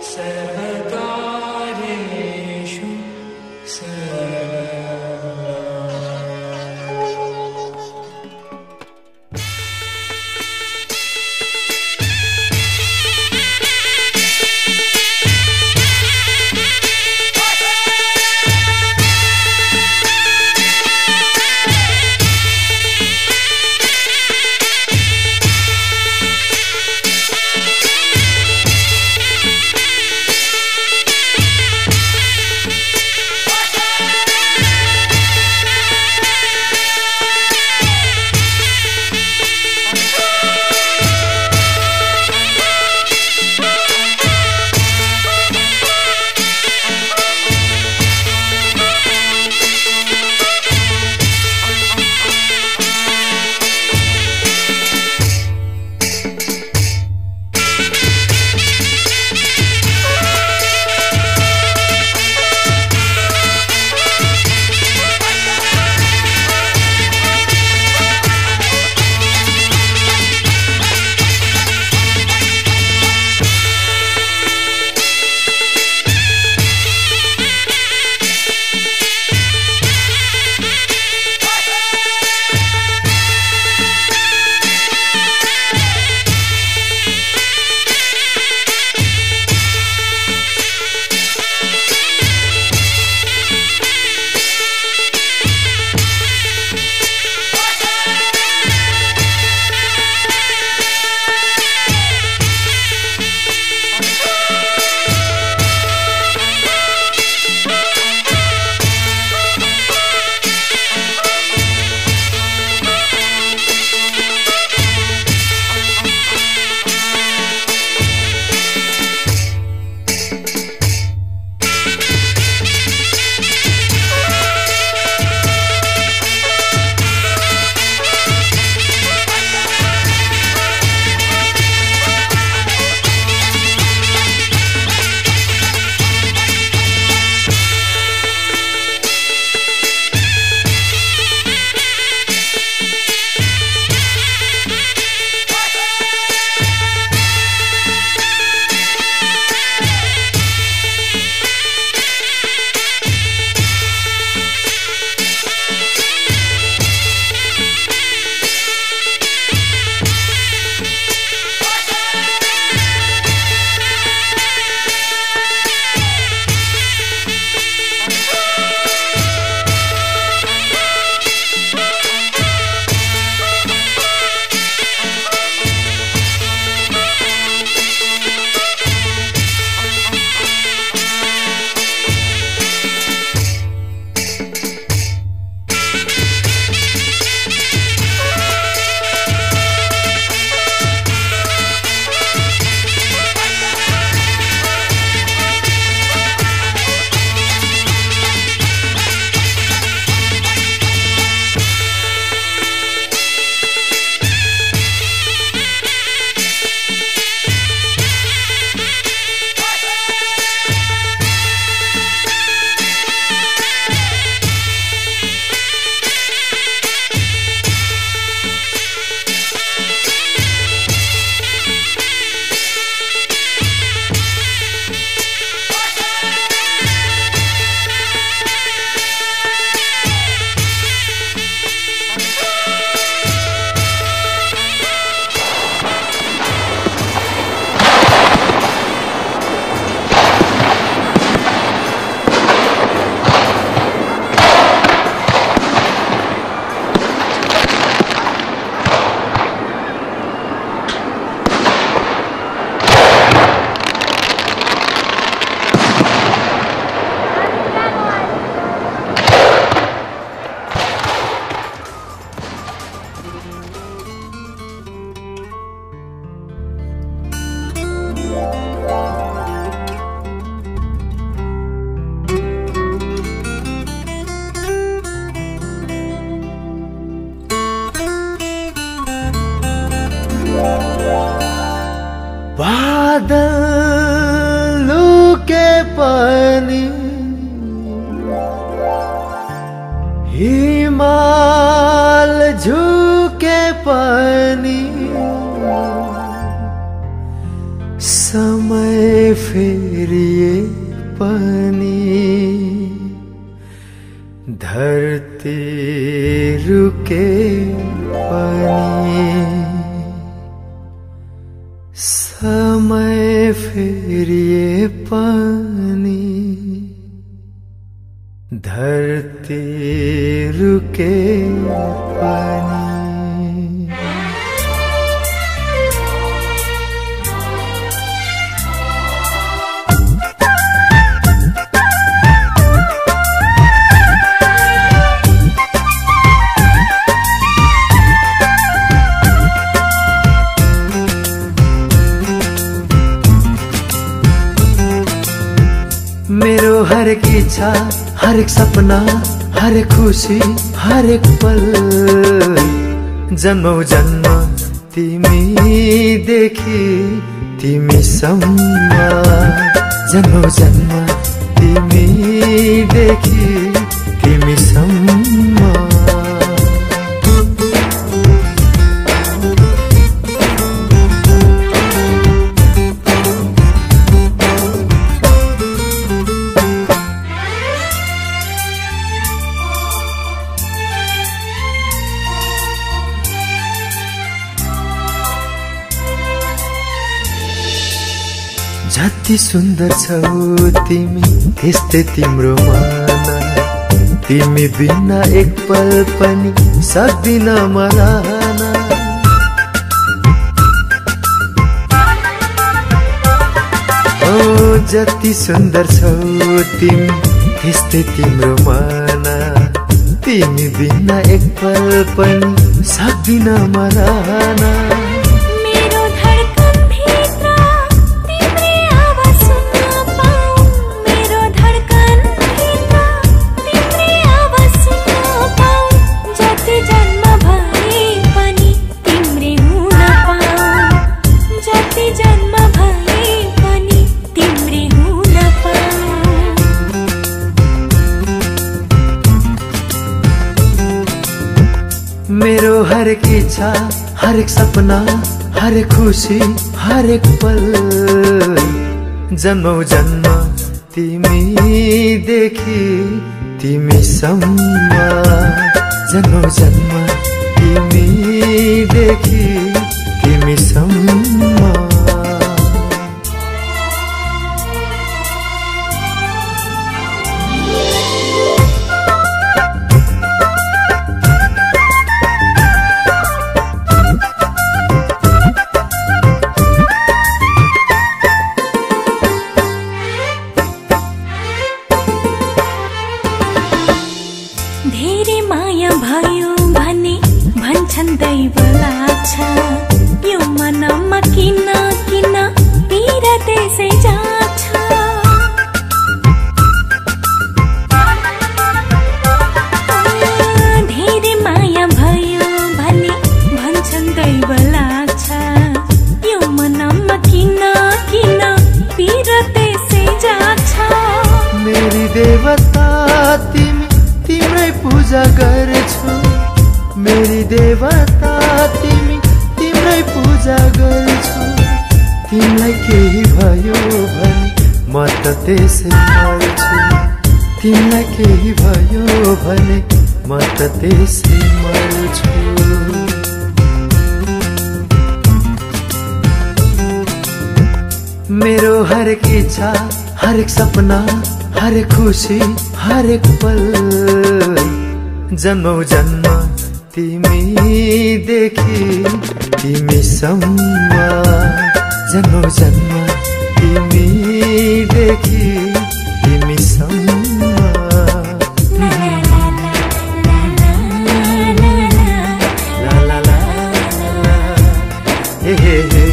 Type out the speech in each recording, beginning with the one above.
सर्वकार्येषु सर्वदा। बादलों के पानी हिमाल झुके पानी समय फिर फेरिए पनि धरती रुके पनि समय फेरिए पनि धरती रुके पनि मेरो हरेक इच्छा, हरेक सपना, हरेक खुशी, हरेक पल जन्मौ जन्म तिमीदेखि तिमीसम्म जन्मौ जन्म तिमीदेखि तिमीसम्म जति सुन्दर छौ तिमी त्यस्तै तिम्रो मन तिमी बिना एक पल पनि सक्दिन मरन ओ जति सुन्दर छौ तिमी त्यस्तै तिम्रो मन तिमी बिना एक पल पनि सक्दिन मरन मेरो हरेक इच्छा, हरेक सपना, हरेक खुशी, हरेक पल जन्मौ जन्म तिमीदेखि तिमीसम्म जन्मौ जन्म तिमीदेखि तिमीसम्म धेरै माया भयो भने भन्छन् दैव लाग्छ यो मनमा किन किन पीडा त्यसै जान्छ धेरै माया भयो भने भन्छन् दैव लाग्छ यो मनमा किन किन पीडा त्यसै जान्छ मेरी देवता तिमी तिम्रै पूजा गर्छु मेरी देवता तिमी तिम्रै पूजा गर्छु तिमीलाई केही भयो भने म त त्यसै मर्छु तिमीलाई केही भयो भने म त त्यसै मर्छु मेरो हरेक इच्छा, हरेक सपना, हरेक खुशी, हरेक पल जन्मौ जन्म तिमीदेखि तिमीसम्म जन्मौ जन्म तिमीदेखि तिमीसम्म ला ला ला हे हे हे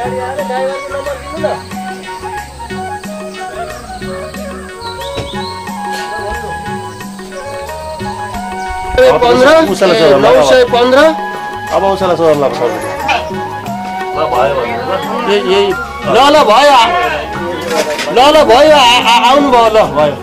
अब उसलाई सोध्न लाग्छ ल भयो आउनु भयो ल भयो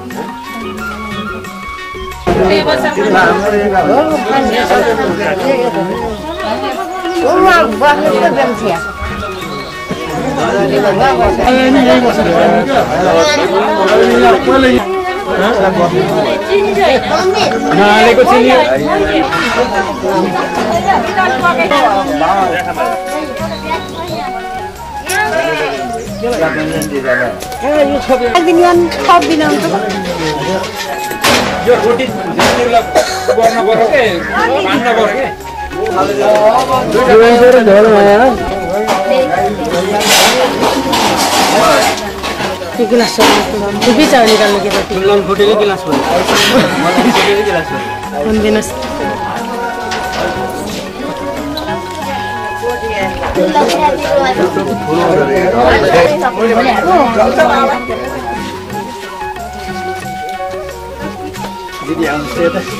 नालेको चिनी यो रोटी गर्न पर्यो के खान्न पर्यो के गिलास खुबी चाउ निकाल्नु के त फुल्लन फुटेको गिलास भयो मलाई फुटेको गिलास भयो भन्दिनुस् दिदी आउँछ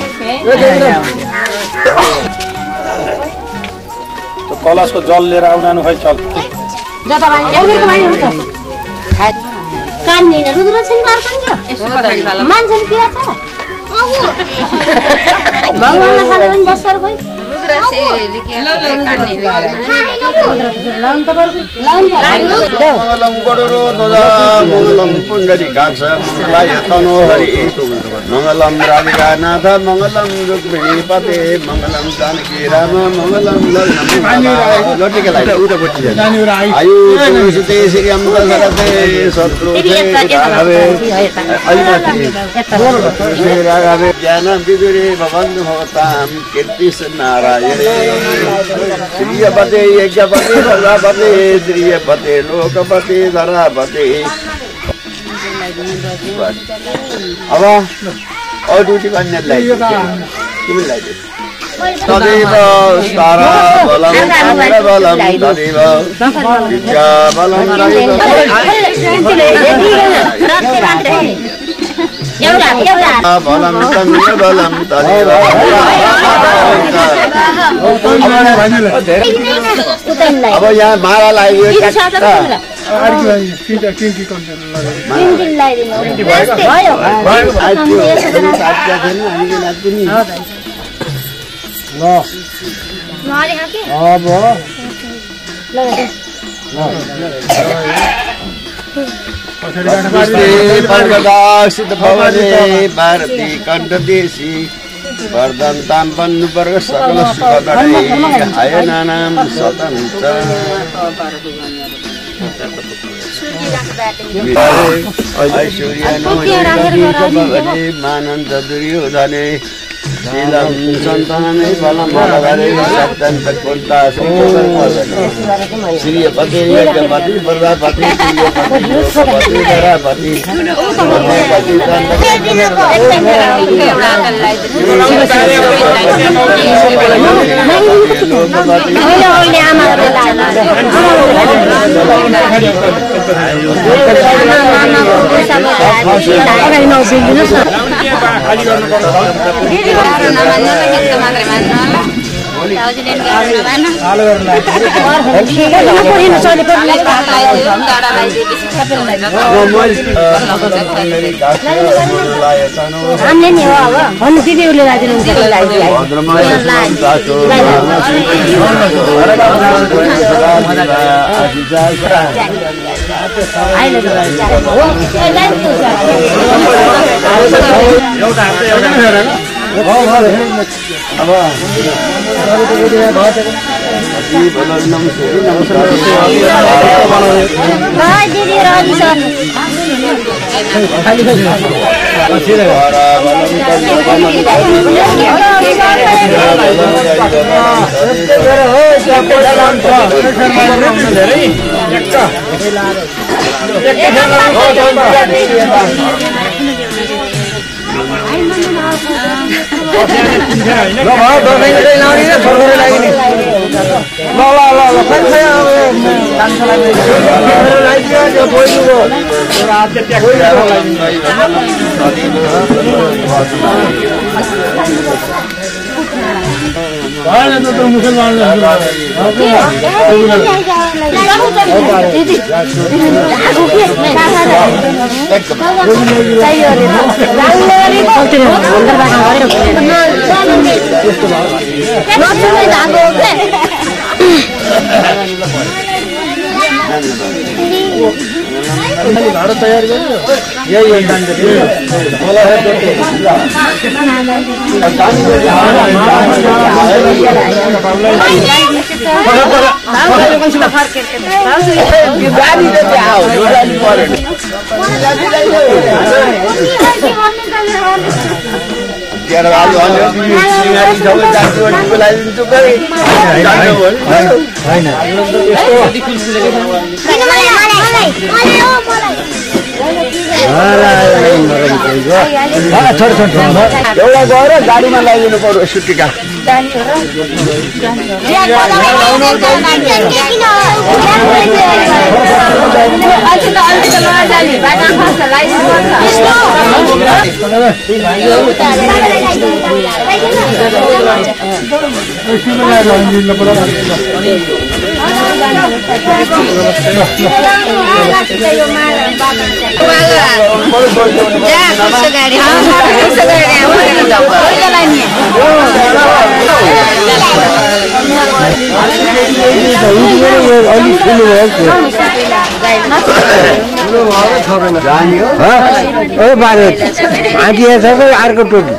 त कलशको जल लिएर आउनु खै चल कान्दिन रुद्रछिन मार्छन् क्या मान्छेले किरा छ भगवानलाई खाने पनि बस्छ खोइ मंगलम गरुडो ध्वजा मंगलम पुंडरीकाक्ष मंगलाय तनोहरि मंगलम राधिकानाथ मंगलम रुक्मिणी पते मंगलम जानकी राम मंगलम आयु सुते श्रीयं दशरथे शत्रुघ्ने राघवे ज्ञान विदुरे भवन्तु भवतां कीर्तिस् नारायणे श्रीयपते यज्ञपते प्रजापते श्रीयपते लोकपते धरापते अब ड्युटी गर्नेलाई तिमीलाई तदेव तारा बलम बलम तदेव विद्या बलम बलम तन्य बलम तदेव अब यहाँ माला लाग्यो सिद्ध भवने भारती कण्ठदेशी वर्धन्तां पन्नुवर्ग सकल सुखदयै आयनानां स्वतन्त्र ऐश्वर्य मानन्द दुर्योधने शीलं सन्ताने बलं बलधरे सत्यन्त कुन्ता श्रीयपति यज्ञपति प्रजापति श्रीयपति लोकपति धरापति भाडो तयार गर्यो यही हो मलाई एउटा गएर गाडीमा लगाइदिनु पर्यो सुटिका अर्को टोपी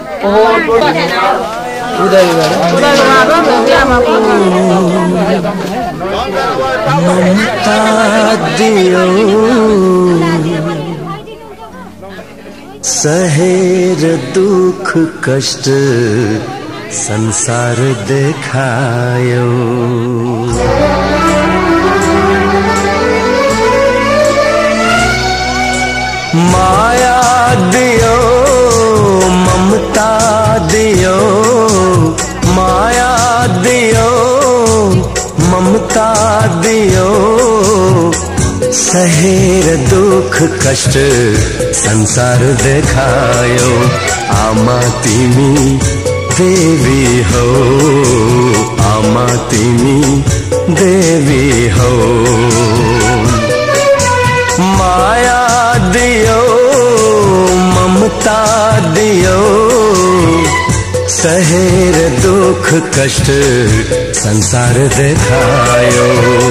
ममता दियो सहेर दुख कष्ट संसार देखायो माया दियो ममता दियो माया दियो ममता दियो सहेर दुख कष्ट संसार देखायो आमा तिमी देवी हो आमा तिमी देवी हो माया दियो ममता दियो सहेर दुख कष्ट संसार देखायो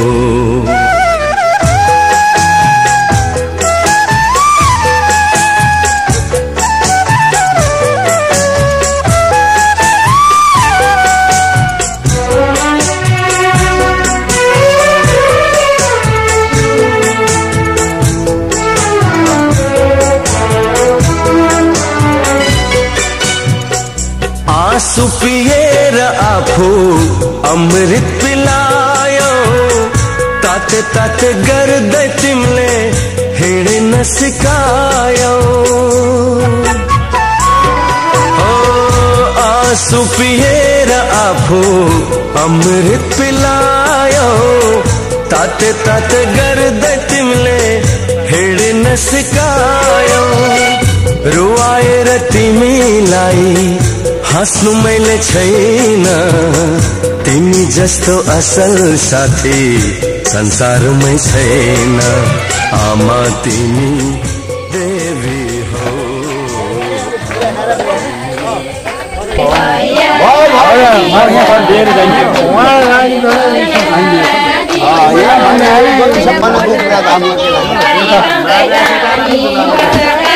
आँसु पिएर आफू अमृत पिलायो ताते ताते गर्दै तिमीले हिँड्न सिकायो आँसु पिएर आफू अमृत पिलायो ताते ताते गर्दै तिमीले हिँड्न सिकायो रुवाएर तिमीलाई हाँस्नु मैले छैन तिमी जस्तो असल साथी संसारमै छैन आमा तिमी देवी हो यहाँ